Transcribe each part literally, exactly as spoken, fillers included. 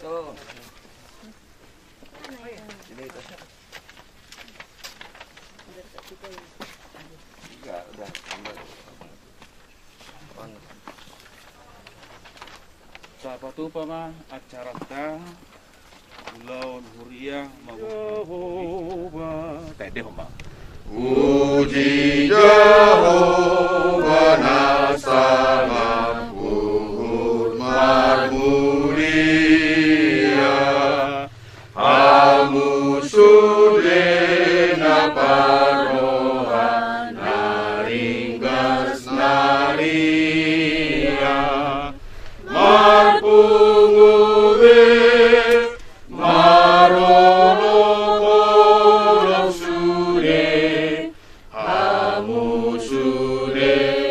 Tuh. Ini itu. Enggak, udah tambah. Sahabat upama acara ta Lawan Huria mau tede homa. Puji Jehovah nasama puhut marmulia Hamu sudena paroha naringgas naria Marpunguwe marono kolong sure Hamu sure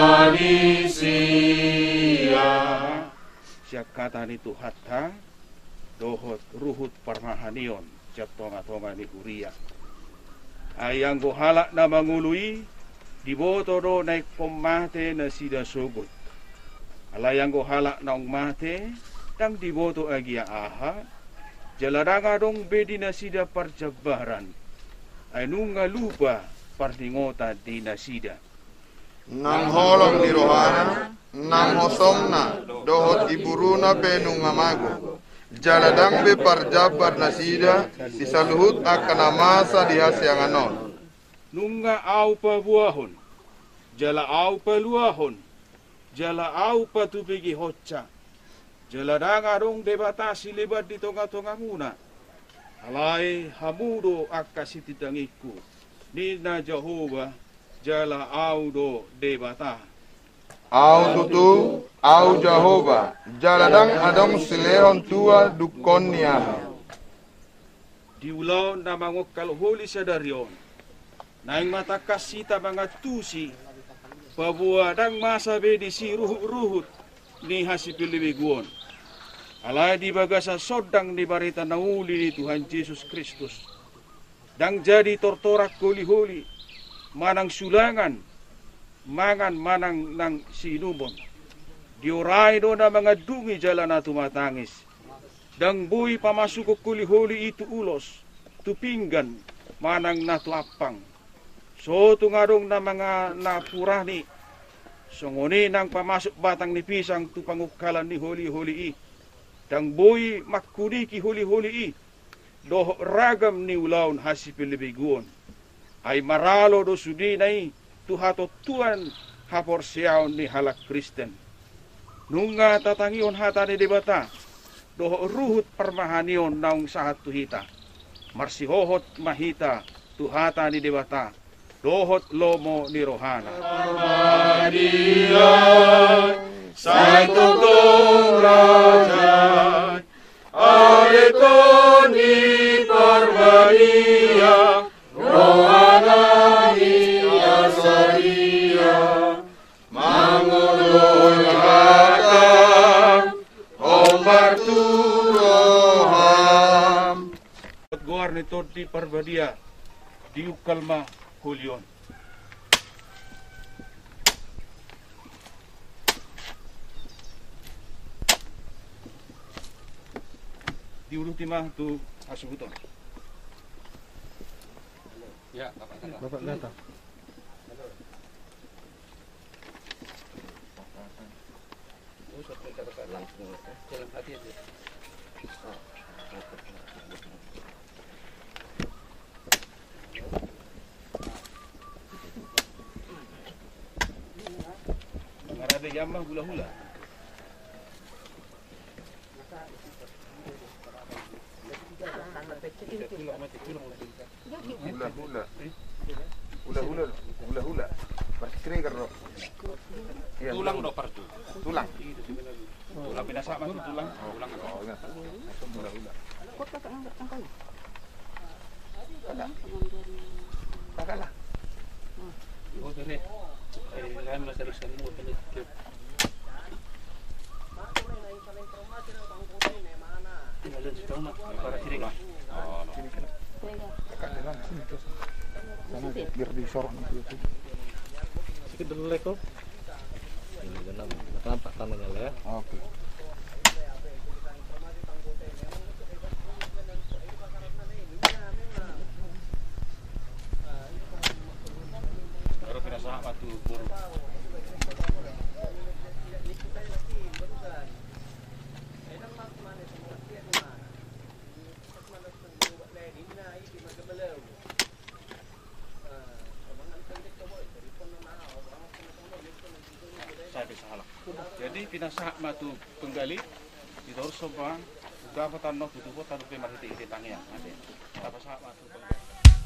manisia Siakatan itu hatta dohot ruhut parmahanion jatonga-tonga ni Huria. Ayang gohalak na mangului diboto do naik pemate na sida sogut. Alayang gohalak na mate tang diboto agi aha jalaranga dong bedi na sida parjabaran. Ay nunga lupa partingota di nasida. Nang holong ni rohana nang hosongna dohot iburuna penungamago jaladang be parjabar nasida disaluhut akan amasa di hasyanganon Nunga au pa buahon jala au pa luahon jala au pa tupigi hocca jala danga dong debatasi lebat di tonga-tonga muna alai hamudo akasiti tangiku nina Jehovah jala au do debata au tutu au Jehovah jaladang adong silehon tua dukonia diulaw na mangokal huli sa daryon naing mata kasita mga tusi pabuadang masabi di si ruhut-ruhut ni hasipilibiguan alay di baga sa sodang ni barita na uli ni Tuhan Yesus Kristus dang jadi tortorak huli-huli manang sulangan mangan manang nang sinubon dioray do na mga dungi jala na tumatangis dang buhi pamasuk kuli-huli itu ulos tupinggan manang natuapang so tungarong na mga napurani songoni nang pamasuk batang ni pisang tu pangukalan ni huli-huli i dang buhi makkuniki huli-huli i doh ragam ni ulaun hasipilibiguan ay maralo do sudinay tuhato tuan hapor siyaw ni halak Kristen. Nunga tatangion hata ni debata, doho ruhut permahanion naung sahat tuhita. Marsihohot mahita tuhata ni debata, dohot lomo ni rohana. Permadian saitong raja, aleton ni permadian, rohana ni asaria mangulul kata ombar turoham Guar ni Torti Parbadia di Ukalma Hulion. Di ultima tu asubuton. Ya, Bapak datang. Bapak datang. Langsung dalam hati aja. Ngarade yamah hula-hula. hula-hula hula-hula hula-hula pasti karo iya Tulang do partu. tulang Tulang binasa mah tulang. Tulang apa? oh enggak hula-hula Kok kakak angkat angkat? kakak kakak lah Oh, kene. Eh, kan masih harus kamu kene. Tinggalin situ mah para kiri mah. Oh, sini kan kakak jalan sini terus sana biar disorot nanti Sikit dulu leko. Ini genam. Nampak tangannya ya. oke tu penggali di dorso bang uga apa tanah butuh kota tapi masih tinggi tangnya ada apa sama tu penggali.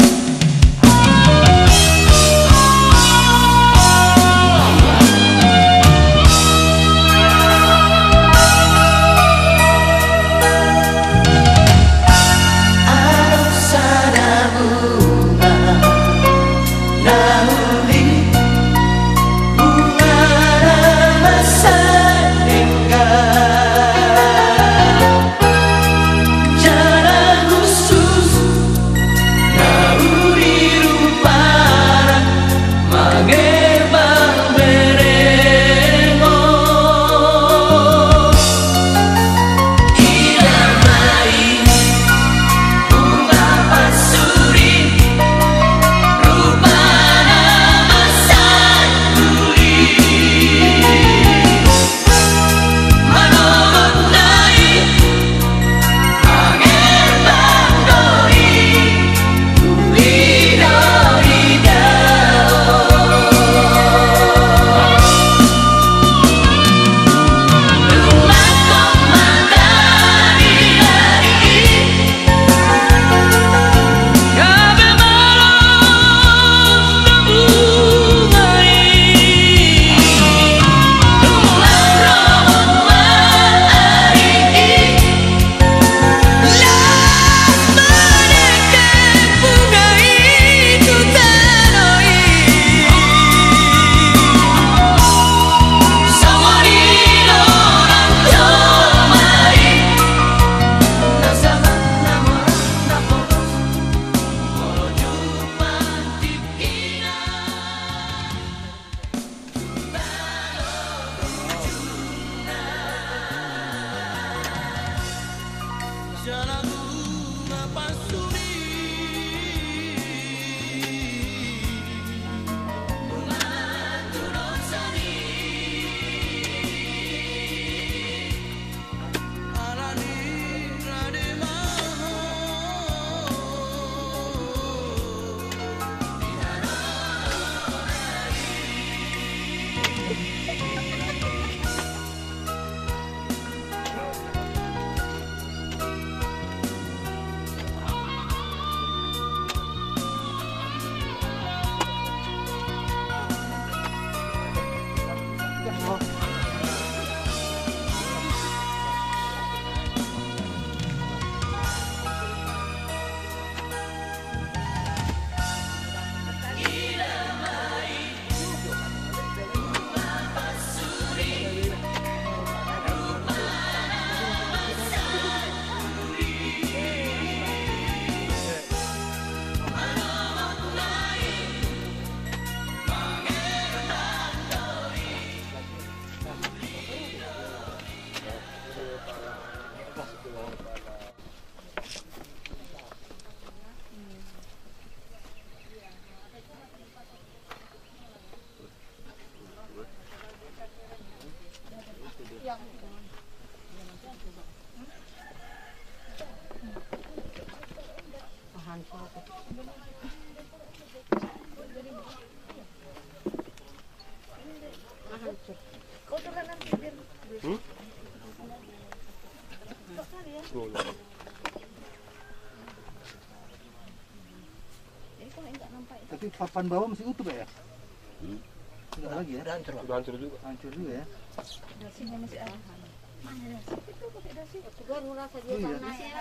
Tapi papan bawah masih utuh ya? Hmm. Tidak lagi ya? Udah hancur, udah hancur juga. Hancur juga ya? Dasinya masih ada. Mana dasi? Itu pakai dasi. Juga murah saja Oh, iya. sana ya.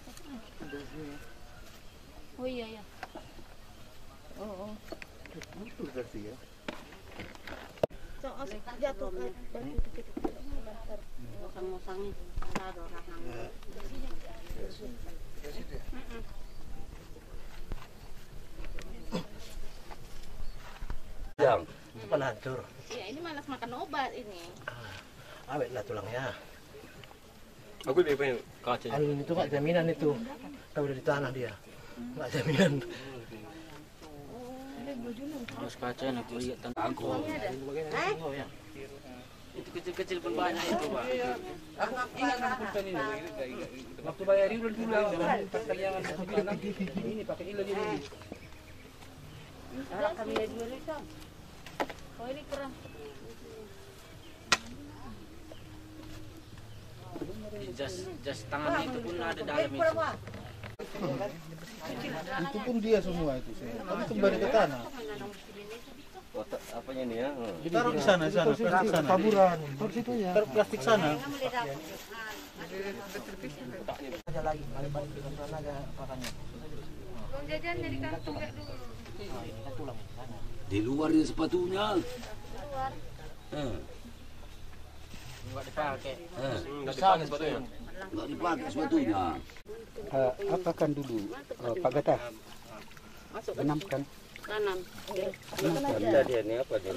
Dasi ya. Oh iya ya. Oh, oh. Utuh dasi ya? Soal jatuh ke batu dikit. Musang-musangnya ada orang yang Jam. Depan hancur. Ya ini malas makan obat ini. Awet lah tulangnya. Aku dia pengen kaca. Alun itu nggak jaminan itu. Kalau udah di tanah dia, nggak jaminan. Harus kaca nak lihat tentang aku. Oh ya. Itu kecil-kecil pun banyak itu, Pak. Aku ingat kan pesan ini. Waktu bayar itu dulu pas kalian ini pakai ilo jadi ini. kami lagi dulu. Oh ini kerang. jas jas tangan itu pun ada dalam itu. Itu pun dia semua itu. Tapi kembali ke tanah. Kotak apanya ini ya? Taruh di sana, sana, plastik sana. Taburan. Taruh situ ya. Taruh plastik sana. Ada lagi, balik-balik di sana aja pakannya. Uang jajan dari kantong kayak dulu. Tulang sana. Di luar dia sepatunya. Keluar. Eh, Enggak dipakai. eh, Enggak dipakai sepatunya. nggak dipakai sepatunya. Uh, apakan dulu uh, Pak Gata benamkan Tanam. Dia ini apa dia?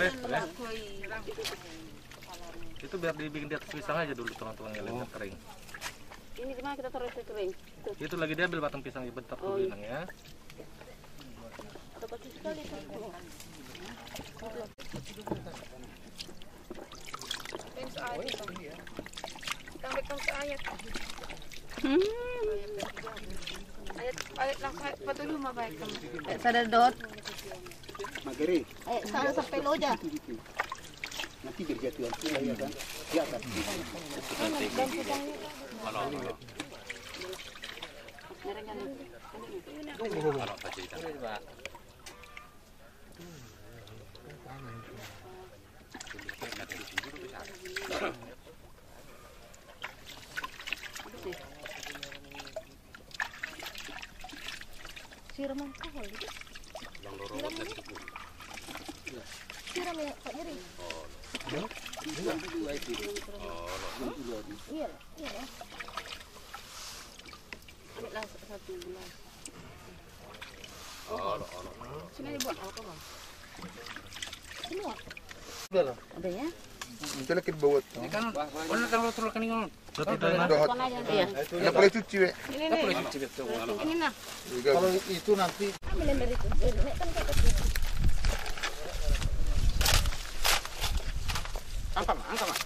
Itu biar dibikin di atas pisang aja dulu tulang-tulangnya biar kering. Ini gimana kita taruh ke kering? Tuh. Itu lagi diambil batang pisang dibentak dulu inang ya. Atau kecil sekali tuh. Pens ayat. Tambah pens ayat. Ayat ayat lang ayat patuloy mabait ka. Ayat sadar dot. mageri Ayat sana sa pelo aja. nanti berjatuhan pula ya kan di atas Siram ang kahol. Siram mo. Siram ya, Pak Nyeri. Iya, iya. Ambil satu gelas. Oh, sini dibuat apa bang? Semua. Udah lah. Ada ya? Itu lagi bawat. Kan, mana kalau turun kan ini Bukan aja. Iya. Nggak boleh cuci, we. Ini nih. Ini nah. Kalau itu nanti Ambilin dari itu. Ini kan kayak kecil. Angkat, angkat, Mak.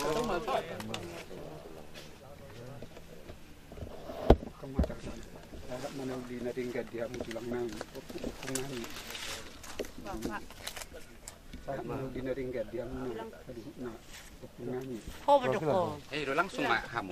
kemarin ada mana di naringga dia mau tulang nang nang Bapak. mau di naringga dia mau nah nang Oh, betul. Eh, udah langsung mak kamu.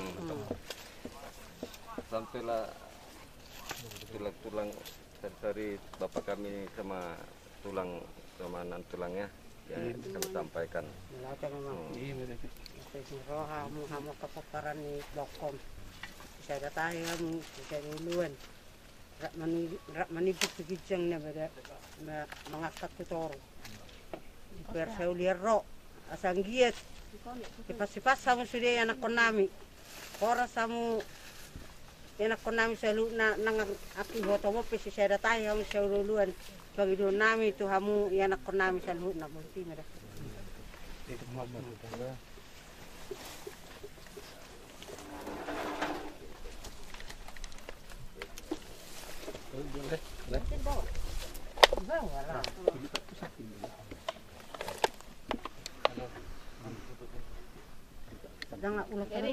Sampailah tulang-tulang dari bapak kami sama tulang sama nan tulangnya yang kami sampaikan. Lahat memang. Siguro hamo hamo kapaparan ni Dokom. Isa tayo hamo isa nuluan. Rak mani rak mani bukijang na bada na mga katutoro. Per sa ulierro asang giat. Kipas-kipas samo sudah anak konami. Ora samo anak konami selalu na nang aki hoto mo pesi sa tayo hamo sa ululuan. Bagi do nami tu hamu ya anak konami selalu na bunti mera. itu Muhammad. Jangan ulah kiri.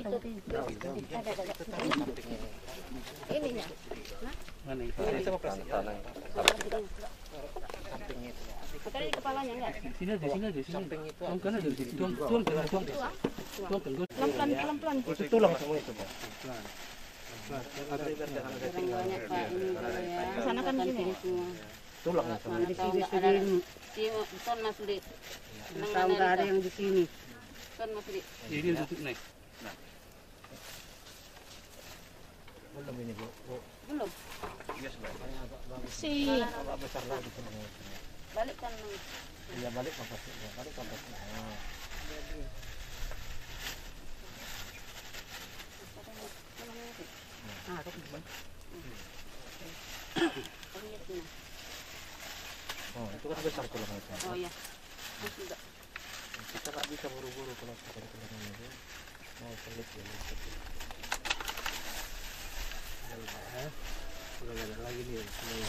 Ininya. Mana itu? Ini sama plastik. Tadi di kepalanya enggak? Sini aja, sini aja, sini. Samping itu. Tuang kan ada di sini. Tuang, tuang, tuang, tuang. Tuang kan. Pelan-pelan, pelan-pelan. Itu tulang semua itu, Pak. Banyak Pak ini ya. Sana kan sini semua. Tulang semua. Di sini sini. Sini ton Mas Dik. Tahu nggak ada yang di sini. Ton Mas Dik. Ini tutup naik. Belum ini, Bu. Belum. Si. Balik kan. Iya, balik kompas. Balik kompas. Ah, Oh, itu kan besar tulangnya. Oh iya. Sudah. Kita nggak bisa buru-buru kalau kita di tulangnya itu. Mau pelit ya. Udah ada lagi nih semuanya.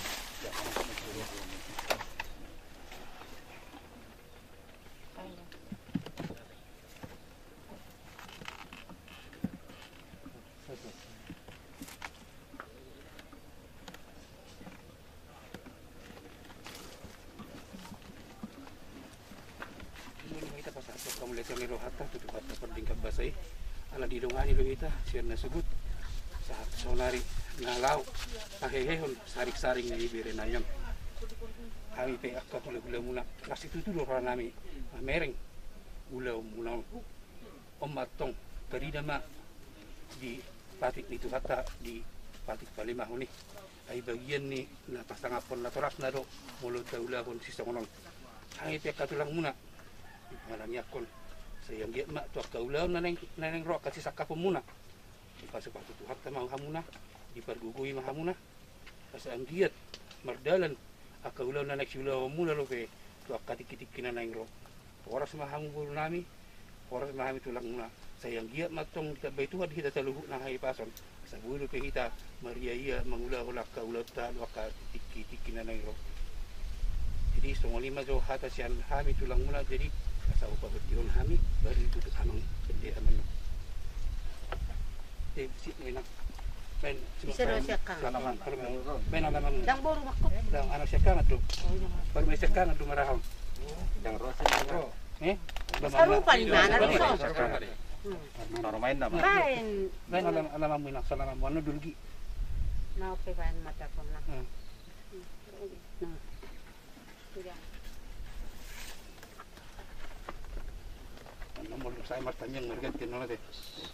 kita pas atau kamu lihat yang rohata tu tu kata perdingkat basai ala di dongani lo ita sirna sebut saat sonari nalau tahehehon sarik-saring ni bire nanyam kami pe akka gula-gula muna kasi tutulo ra nami mereng gula muna omatong karida ma di patik itu kata di patik palimah ni ay bagian ni na pastangapon na torak na do mulut taula kon sisongon kami pe akka tulang muna malamnya kon sayang dia mak tu kaulau naneng naneng rok kasih sakap muna pas sepatu tu hatta mau hamuna dipergugui mah hamuna pas anggiat mardalan akaulau nanek siulau muna lo pe tu akatik-tik naneng rok oras mah hamu nami oras mah hami tulang muna sayang dia matong kita baituhan kita taluhu na hai pason sabulu pe kita maria ia mangula ulak kaulau ta lo akatik-tik naneng rok jadi semua lima jo hata sian hami tulang muna jadi asal upah bertiun kami baru duduk amang benda aman. Eh, si enak. Ben, Bisa siakang. Salaman, kalau ben alaman. Dang boru makop. Dang anak siakang tu. Baru mai siakang tu maraham. Yang rosa yang Eh? Sarupa ni mana tu? Baru main nama. Kain. Ben alam alaman mina salaman mana dulgi. Nah, pe kain mata kon lah. Nah. Nomor saya martanya ngerget kenal deh.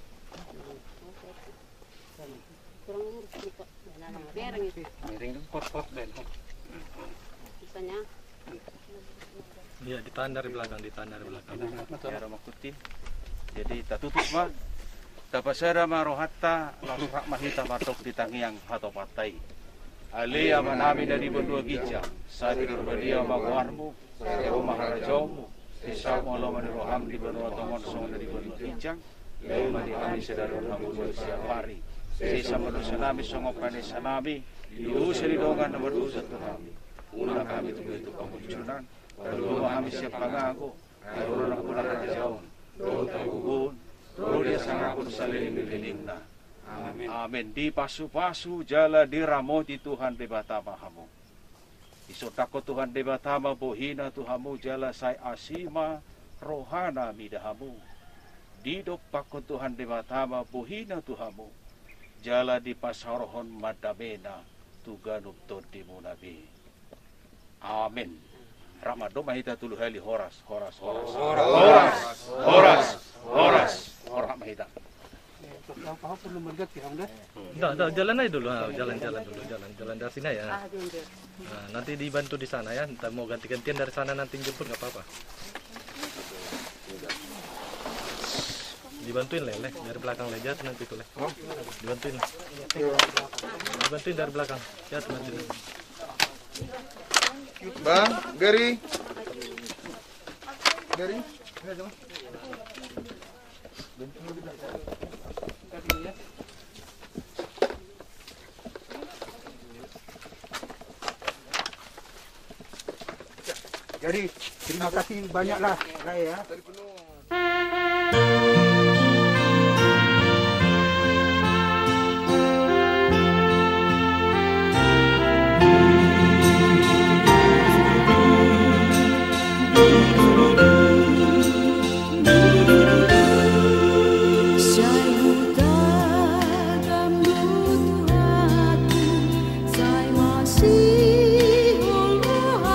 Kurang urus ni kok. Mereng itu. Mereng kot-kot ben. Misalnya. Iya, ditahan dari belakang, ditahan dari belakang. Ya Ramakuti. Jadi tak tutup mah. Tapasara marohatta langsung mahita matok di tangiang atau patai. Ali aman amin dari berdua gija. Saat berbadia magwarmu, saya maharajamu. Isa mo lo maniroham di berdua tongon song dari berdua gijang. Lalu madi kami sedaron hamu siap hari. Sisa manusia nami songok kani sanami. Diu seridongan nomor usat kami. Una kami tunggu itu kemunculan. Lalu kami siap pangaku. Lalu orang pulang raja jauh. Lalu tagugun. Lalu dia sangat pun saling mililingna. Amin. Amin. Di pasu-pasu jala diramoti Tuhan di batama hamu. Isotako Tuhan di batama bohina Tuhamu jala sai asima rohana midahamu. Didok pako Tuhan di batama bohina Tuhamu jala di pasarohon madamena tuganup todimu nabi. Amin. Ramadom mahita tulu heli horas horas horas horas horas horas horas mahita. Kau kau perlu merget kira dah. Dah, dah, jalan aja dulu, jalan-jalan dulu, jalan, jalan dari sini ya. Nah, nanti dibantu di sana ya. Ntar mau ganti-gantian dari sana nanti jemput nggak apa-apa. Dibantuin leleh dari belakang lejat nanti tuh leh. Dibantuin. Dibantuin dari belakang. Ya nanti. Bang, Gary. Gary. Jadi terima kasih banyaklah Raya.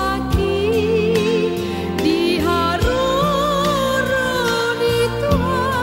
Di haru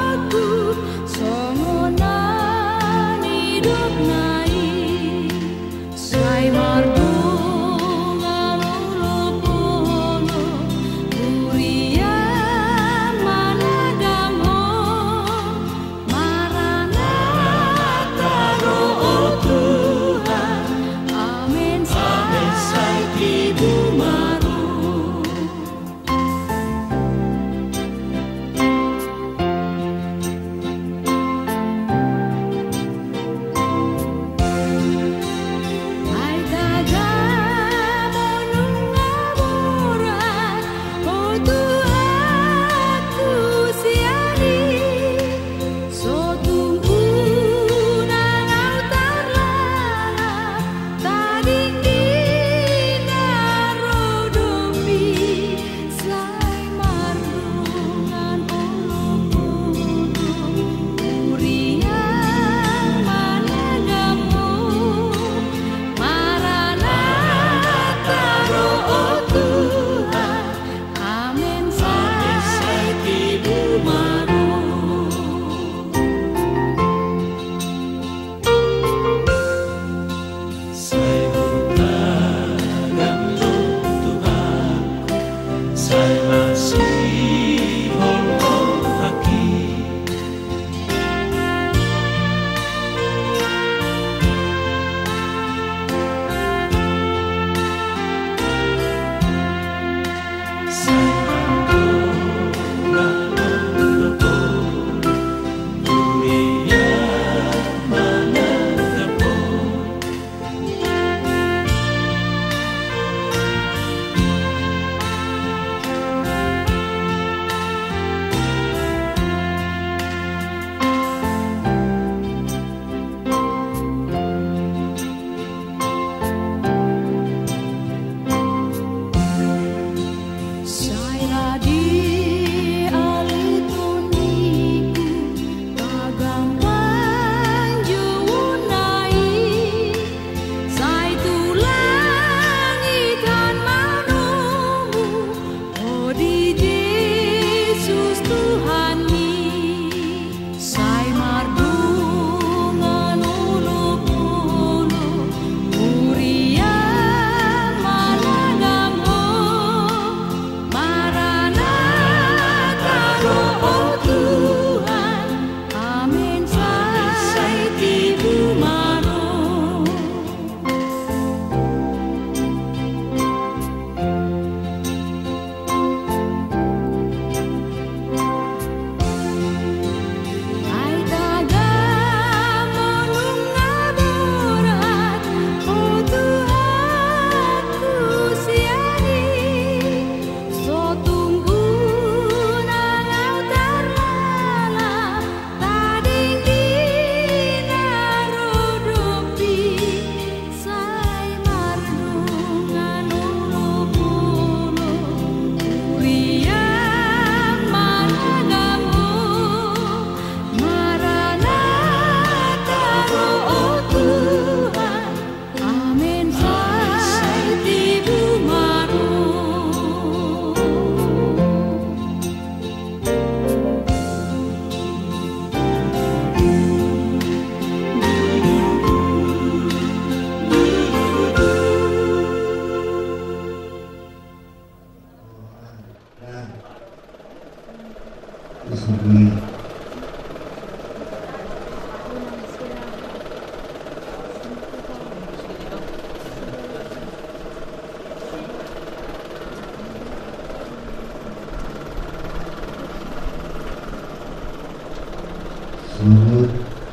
surut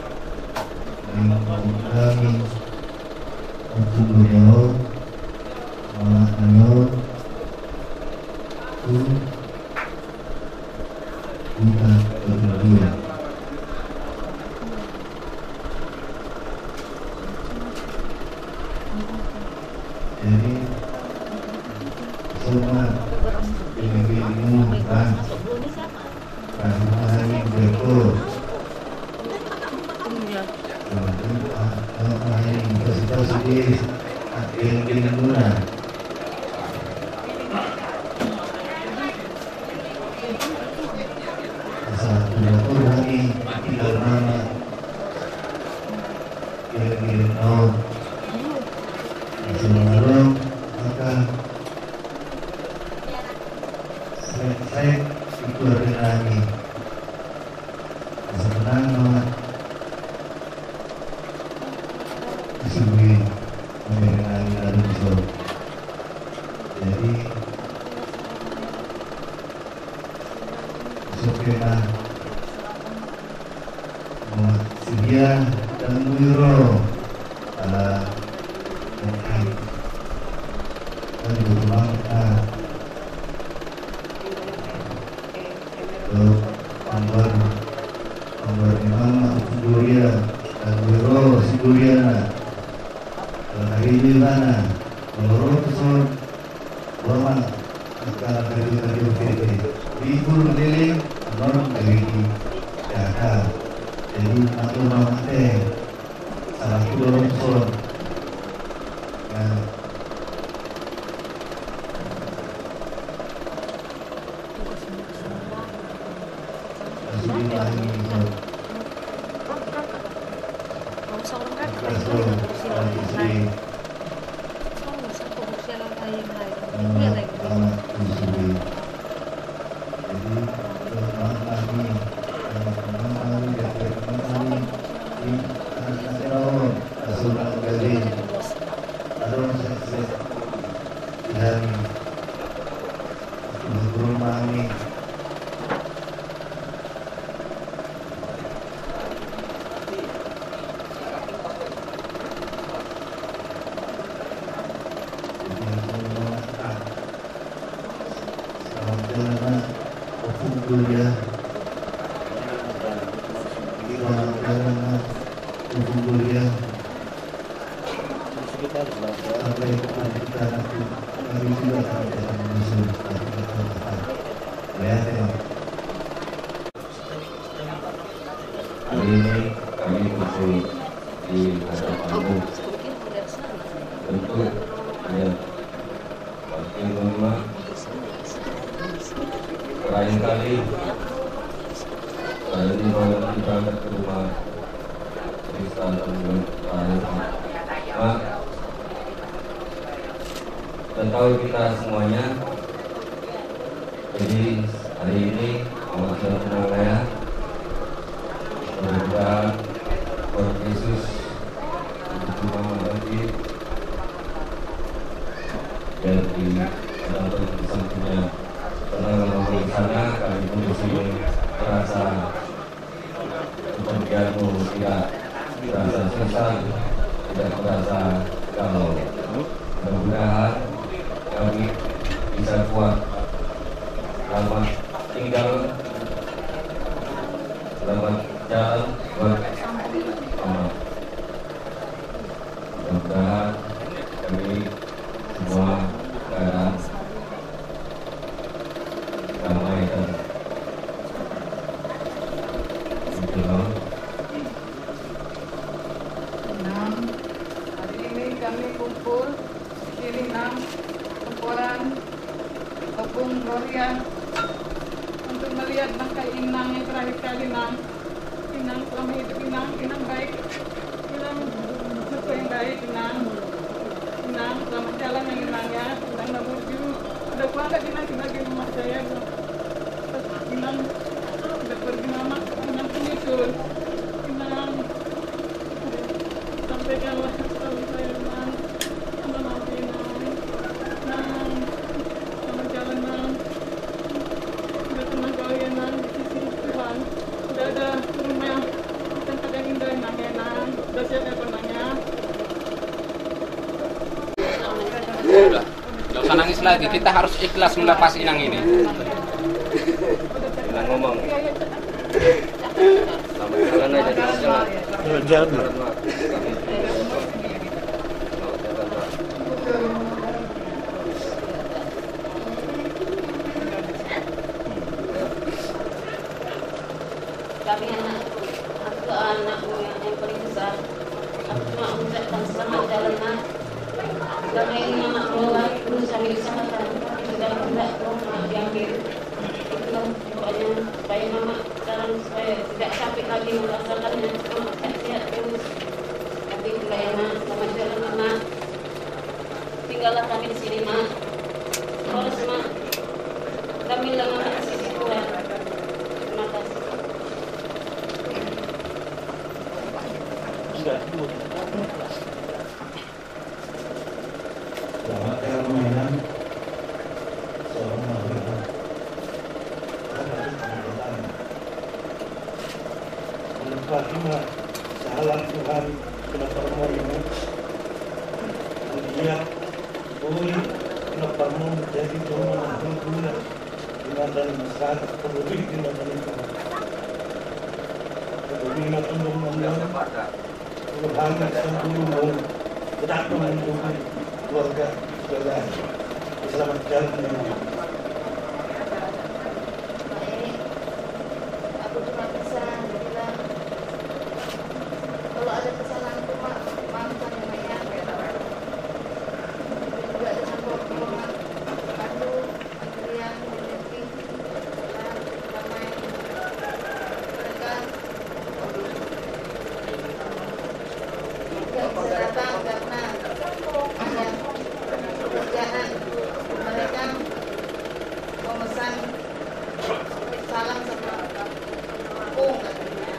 mengurangi untuk beliau mengayo tu kita berdua. Jadi semua ini kan kan hari berikut hari kita sedih yang guna satu orang ini tidak nama kira-kira nol sebelum maka saya itu lagi senang disebut mengenai lalu besar. Jadi sopena sedia dan wiro ala mungkin dan bermangka untuk pangbar pangbar imam Sidoria dan wiro Sidoriana hari ini mana menurut pesan lama sekarang dari dari O P T libur keliling orang dari Jakarta jadi aku nama teh salah satu orang pesan ya Alhamdulillah ini hari ini kami kumpul di hadapanmu untuk ya wakil rumah lain kali dan di mana kita ke rumah Kristen dan Mak dan tahu kita semuanya. Jadi hari ini Allah Subhanahu berdoa Tuhan Yesus untuk Muhammad lagi dan di dalam sampingnya tenang di sana kami pun di sini merasa kepergianmu tidak merasa susah, tidak merasa galau. Mudah-mudahan kami bisa kuat selamat tinggal, selamat jalan buat amal. Mudah-mudahan kami semua keadaan damai dan tenang. Enam, hari ini kami kumpul di sini enam kumpulan Opung Gloria untuk melihat bangkai Inang yang terakhir kali. Inang Inang selama hidup Inang Inang baik, Inang suku yang baik. Inang Inang selamat jalan yang Inang ya. Inang menuju udah kuat Inang sebagai rumah saya. Inang udah pergi mama Inang penyusul. Inang sampaikanlah salam saya Inang sama nanti Inang. Inang selamat jalan Inang. Udah tenang kalian Inang di sisi Tuhan. Udah ada rumah lagi. Kita harus ikhlas melepas inang ini. Inang ngomong. Sama jalan aja jalan. Jalan. Kami anak aku anakmu yang, yang paling besar. Aku cuma mengucapkan selamat jalan nak. Karena ini anak keluar berusaha diusahakan, tapi sudah tidak mau diambil. Itulah pokoknya supaya mama sekarang supaya tidak sakit lagi merasakannya. Mama sehat terus. Tapi juga ya nak, selamat jalan nak. Tinggallah kami di sini nak. Terus mak, kami dengan anak di sisi Tuhan. Terima kasih. Selamat jalan mainan seorang wanita. Fatimah, salam Tuhan kenapa ini? Dia boleh kenapa menjadi doa berguna dengan dan masyarakat peduli dengan itu. Peduli dengan membangun Tuhan sebelum tidak menghubungi keluarga saudara. Selamat jalan ini. Aku cuma bisa bilang kalau ada kesalahan itu maafkan yang banyak. Juga dengan pertolongan Pandu, Andrian, Devi, Ramai, mereka tidak bisa datang karena ada pekerjaan. Mereka memesan salam sama kampung katanya.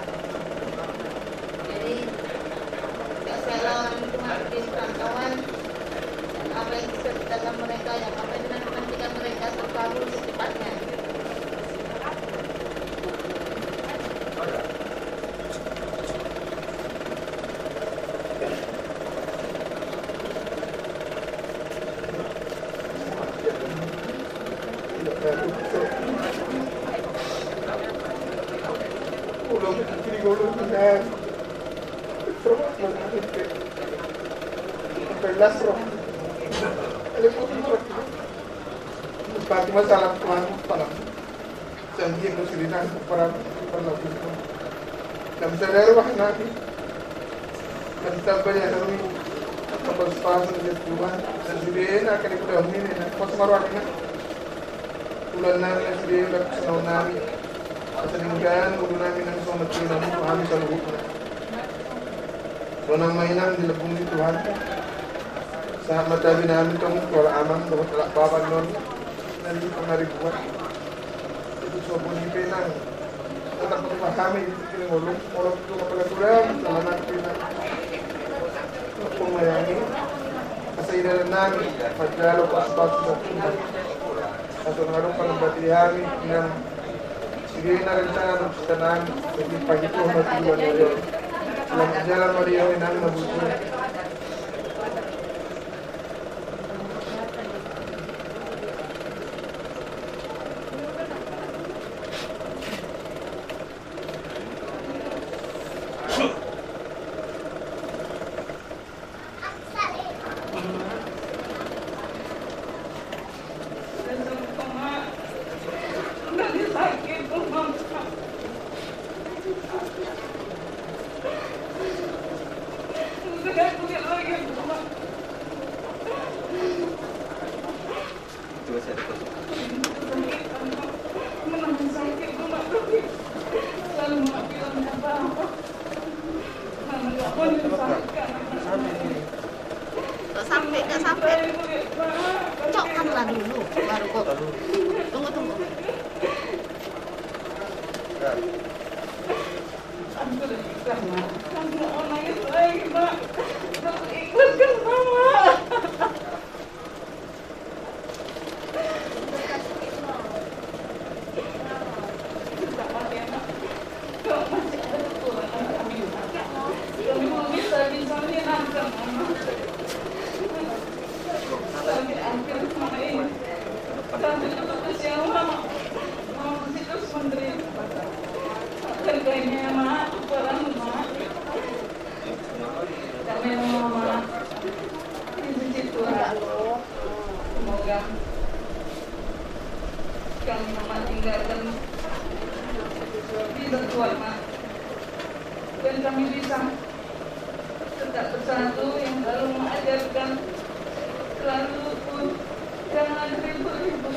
Jadi gak salah orang cuma di perantauan. Apa yang bisa dikatakan mereka, yang apa yang menantikan mereka terkabul secepatnya. Ulo tinigulong ko na terus menghadapi Belasro. Alam mo ito. Pati masalah Tuhan parang janji ko sila na para para ko. Dan saudara wah nabi. Dan tabay ya kami kapag pasan ng Tuhan dan sabihin na kanila ko din na pas marwaki na. Ulan namin na sabihin na sa namin. Sa linggan, ulo namin ang isang magpinang mo kami sa loob na. So nang mainang nilabong ni Tuhan. Sa matabi namin itong wala amang dapat papan nun. Nandito ang naribuan. Ito sa bunipin ang tatakot pa kami. Pinangulong. Ulong ito kapagatulang. Salamat pinang. Kung mayami. Kasainan namin. Magdalo pas-pas sa Tuhan. At ang harong pangbati ng sige na rin sana ng tanan, hindi pa ito matiwan na rin. Selamat jalan Maria, inang nabuto. Sampai nggak sampai, cokkanlah dulu baru kok. Tunggu tunggu. Sampai akhir warna. Dan kami bisa tetap bersatu yang selalu mengajarkan selalu jangan ribut-ribut.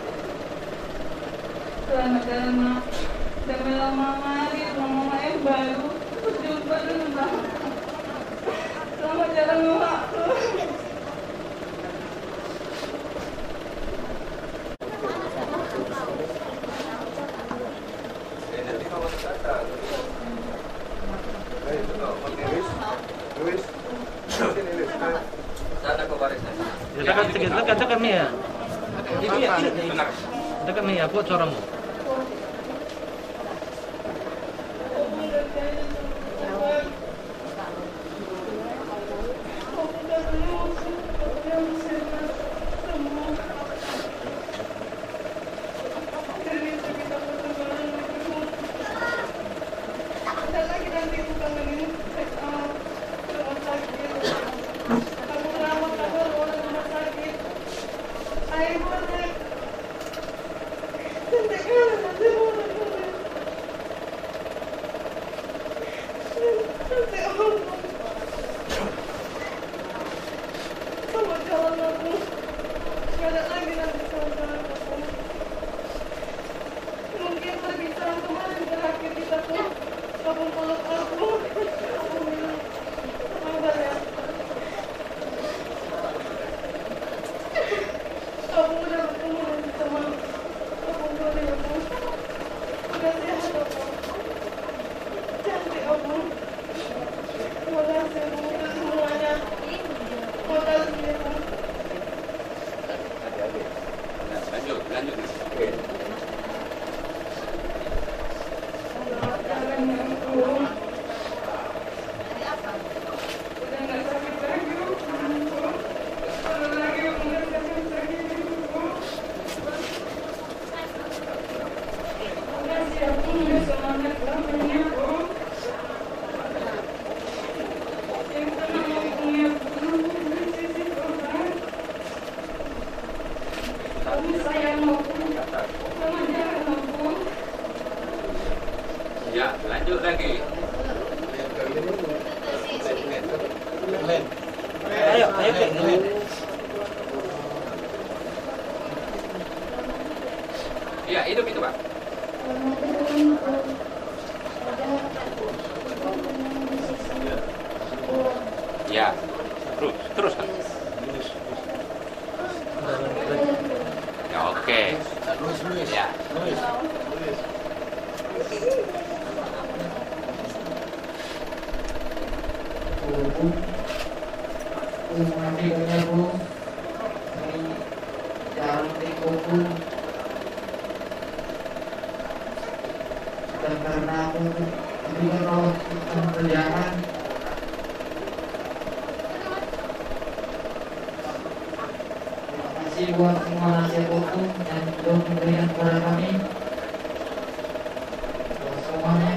Selamat jalan mak. Demilah mama di mama yang baru berjumpa dengan selamat jalan mak. Dekat sedikit, dekat dekat Mia. Dekat Mia, buat suaramu. Ya, lanjut lagi. Ayo, ayo Kek. Ya, hidup itu, Pak. Ya, terus, terus. Ya, oke. Ya. Mati penyabu ini jalan tikuku dan karena aku juga roh kerjaan terima kasih buat semua nasihat hukum yang sudah memberikan kepada kami buat semuanya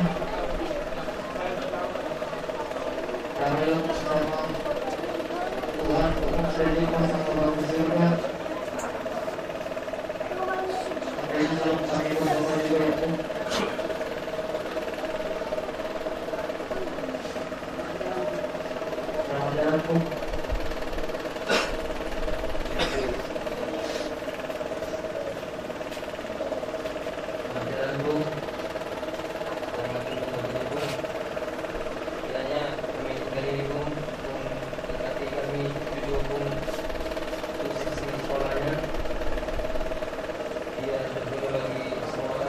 kami bersama Tuhan untuk sering sama di surga. Makanya salam kami berdoa juga itu. Selamat jalan Bu. Selamat jalan Bu. Selamat ketemu Bu. Kiranya kami tinggal di Bu. Berkati kami juga pun sukses di sekolahnya. Dia terjun lagi sekolah.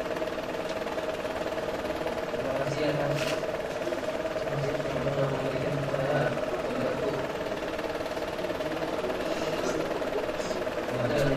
Terima kasih atas masih telah memberikan kepada saudaraku. Selamat jalan.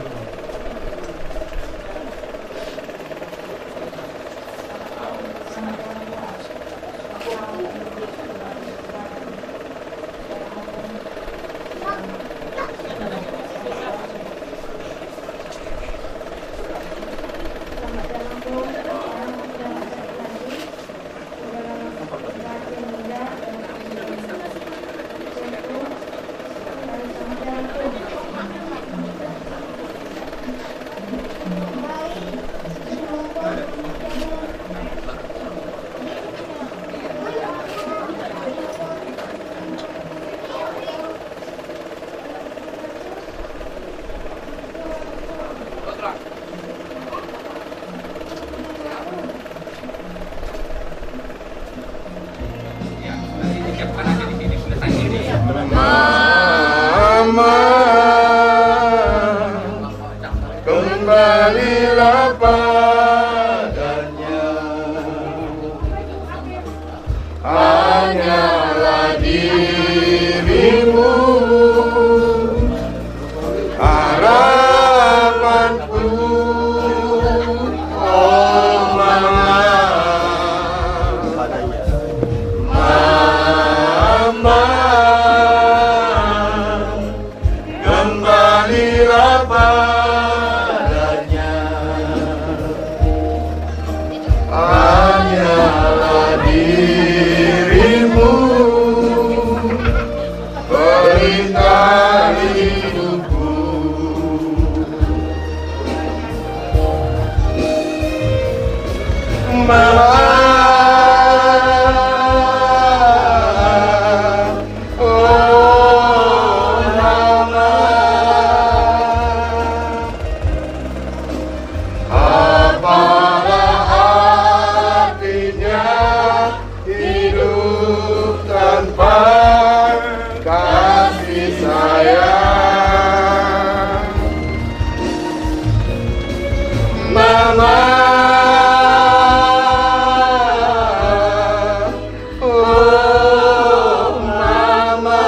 hanyalah dirimu, harapanku, oh Mama, Mama, kembalilah padanya, hanyalah dirimu, perintah hidupku. Mama, oh Mama, apalah artinya hidup tanpa kasih sayang, Mama, oh Mama,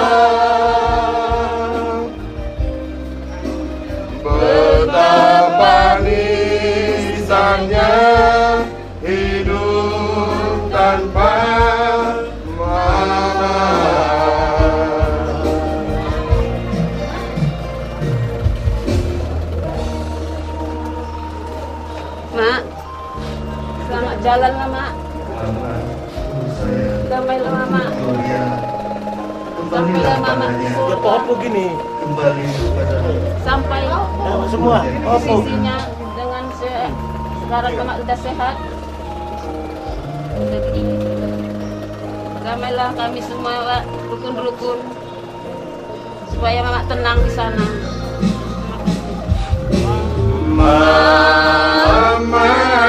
betapa nisannya hidup tanpa Mama. Mak, selamat jalan lah Mak. Damailah Mama. Sampailah Mama di surga. Apa gini? Kembali kepada Sampai semua. Apa? posisinya dengan se sekarang Mak sudah sehat. Jadi damailah kami semua Pak, rukun-rukun, supaya Mama tenang di sana. Mama,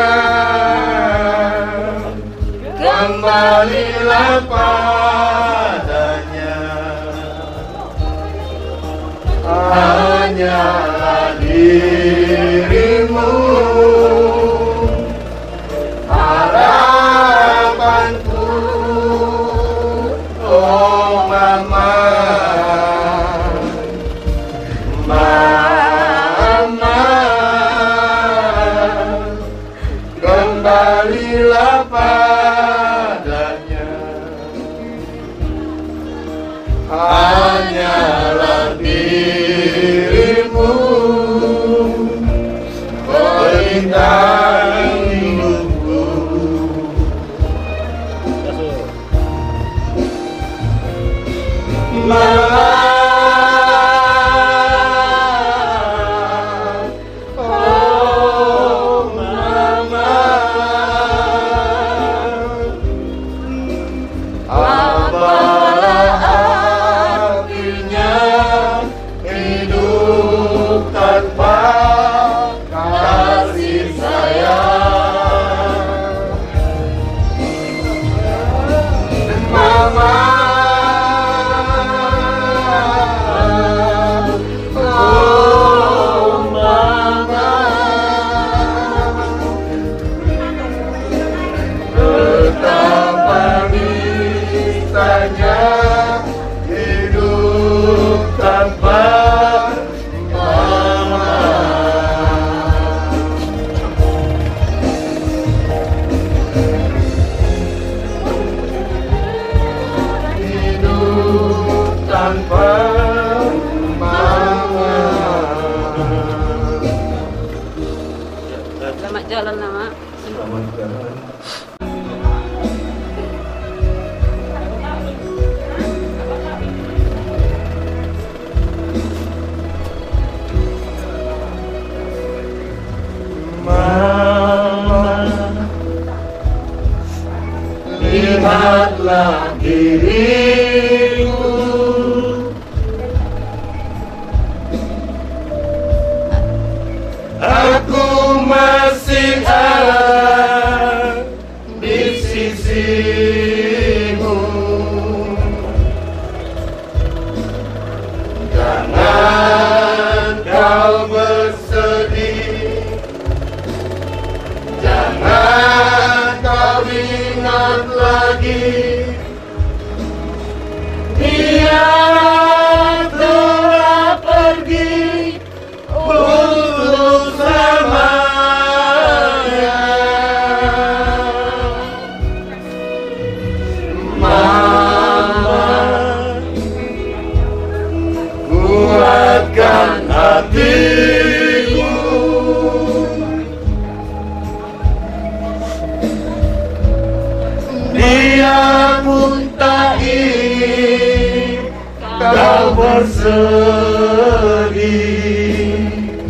kembalilah padanya, hanyalah dirimu, harapanku, oh Mama, Mama, kembalilah padanya, hanyalah dirimu, perintah hidupku. Mama, oh Mama, apalah artinya hidup tanpa kasih sayang, Mama, oh Mama, betapa nisannya hidup tanpa Mama. Hidup tanpa Mama. Selamat jalan lah Mak. Selamat jalan. Mama, lihatlah diriku, aku masih ada di sisimu, jangan kau bersedih, jangan kau ingat lagi bersedih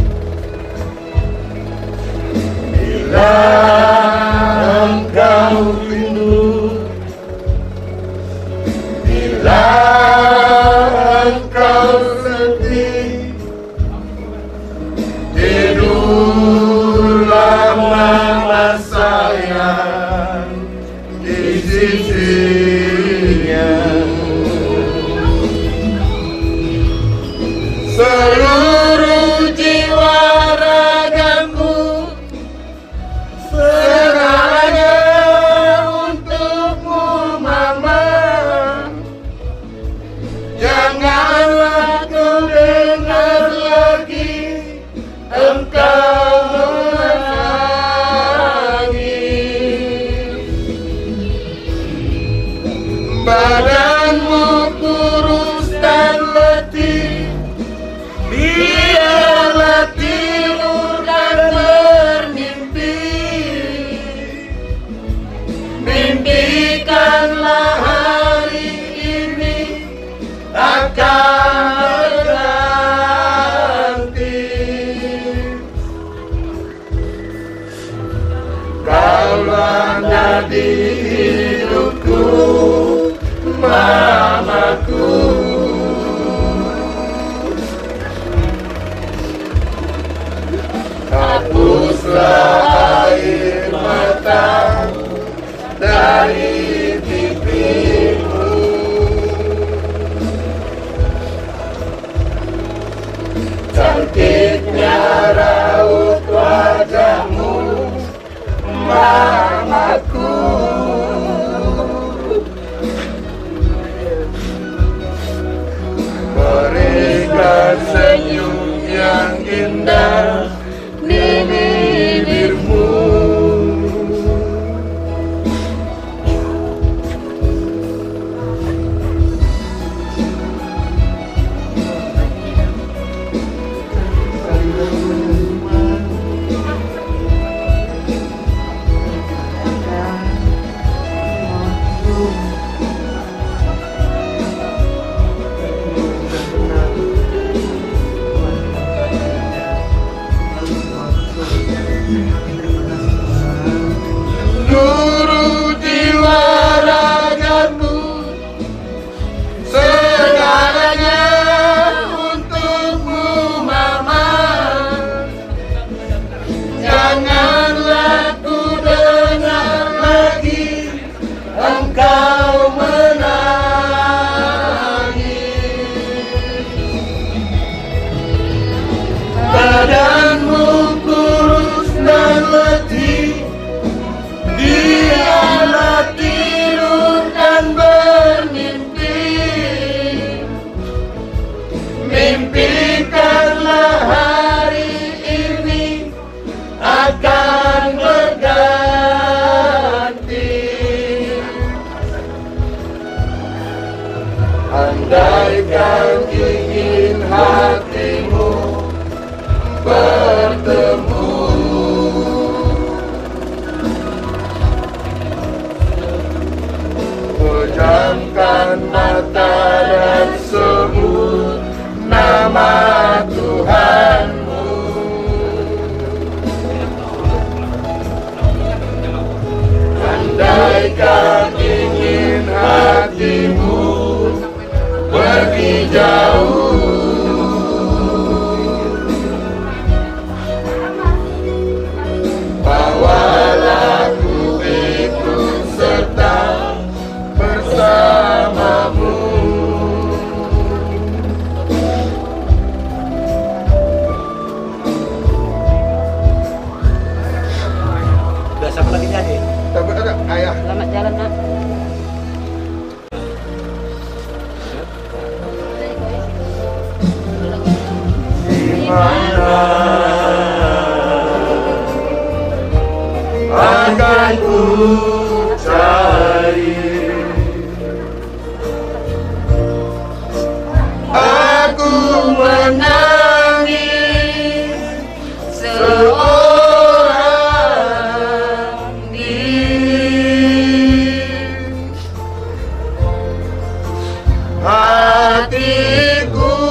bila engkau rindu, bila engkau sedih, tidurlah mama sayang di sisinya. Seluruh jiwa ragaku segalanya untukmu mama. Janganlah kau dengar lagi engkau menangis. Badanmu kurus dan letih, biarlah tidur dan bermimpi. Mimpikanlah hari ini akan berganti. Kaulah nadi hidupku, mamaku. Hapuslah air mata dari pipimu. Cantiknya raut wajahmu, mamaku. Berikan senyum yang indah di bibirmu. Seluruh jiwa ragaku segalanya untukmu mama. Janganlah ku dengar lagi engkau menangis. Badanmu kurus dan letih, biarlah tidur dan bermimpi. Mimpikanlah hari ini akan berganti. Andaikan ingin hatimu bertemu, pejamkan mata dan sebut nama Tuhanmu. Andaikan ingin hatimu pergi jauh, bawalah ku ikut serta bersamamu. Udah siapa lagi nyanyi? Tapi ada ayah. Selamat jalan, Nak. Di mana akan ku cari? Aku menangis seorang diri. Hatiku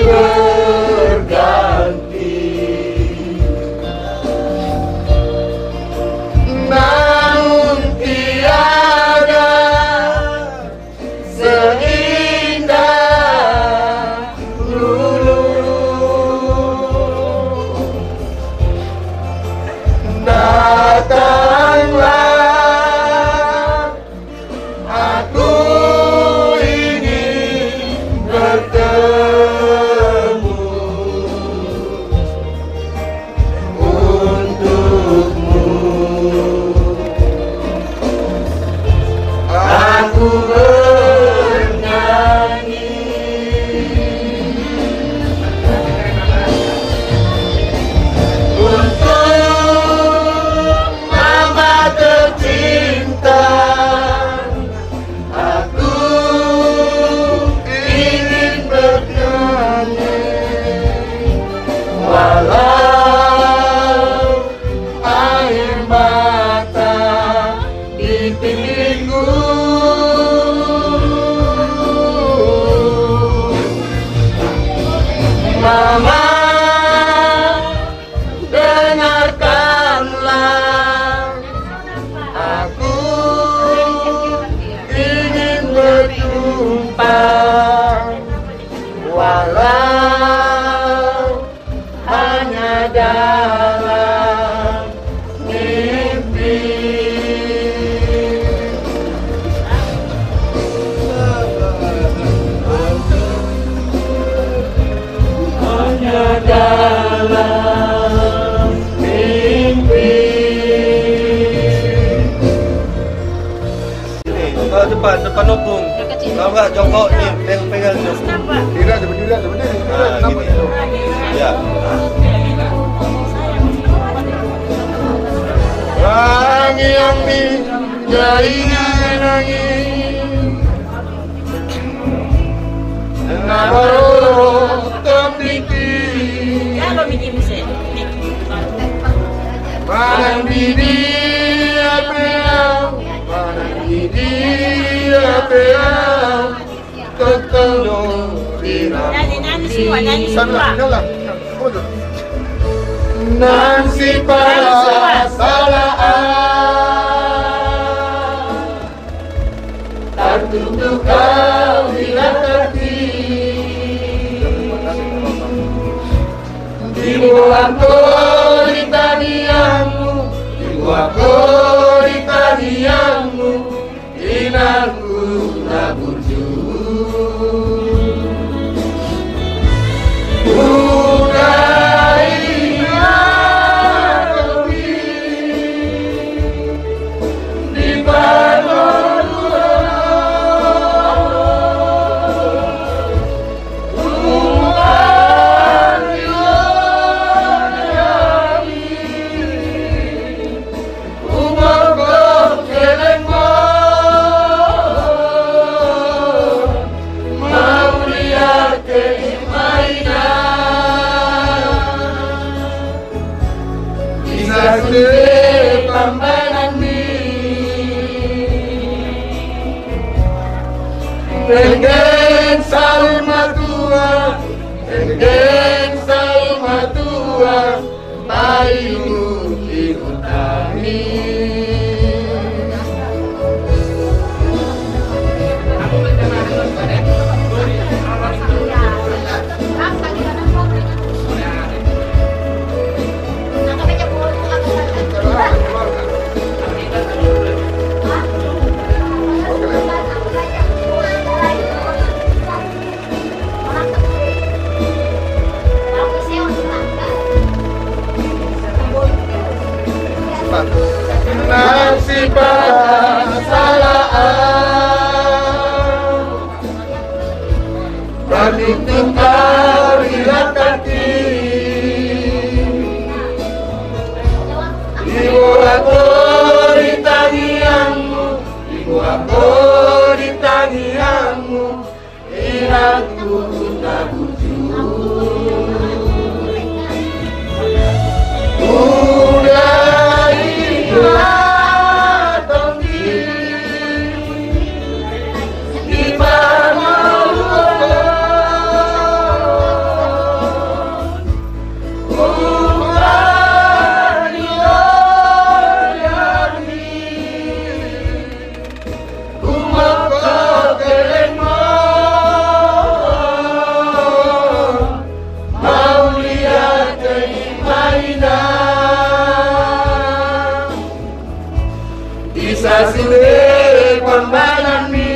berganti, namun tiada seindah dulu. Datanglah, aku ingin bertemu untukmu. Aku bernyanyi untuk mama tercinta. Aku ingin bernyanyi walau air mata di pipiku. Mama, dengarkanlah, aku ingin berjumpa walau hanya dalam mimpi. Hanya dalam mimpi. Ke depan, depan opung. Tahu nggak jongkok nih, pegang-pegang nih. Tidak, sebenarnya, sebenarnya. Nah, gini. Ya. Wangi yang menjadi nangis, nabaru tembipi. Manang didi apeang, manang didi apeang, ketelu dina. Nyanyi semua, nyanyi semua. Nansi para salaan, tertutup kau bila tertib, di bawah koritanianmu, di bawah koritanianmu, inarku naburju. Dengan salma tua, dengan salma tua, ayu diutami. Pasude pambanami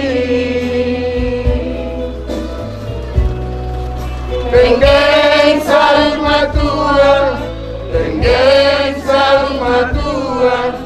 Tenggeng saling matuan Tenggeng saling matuan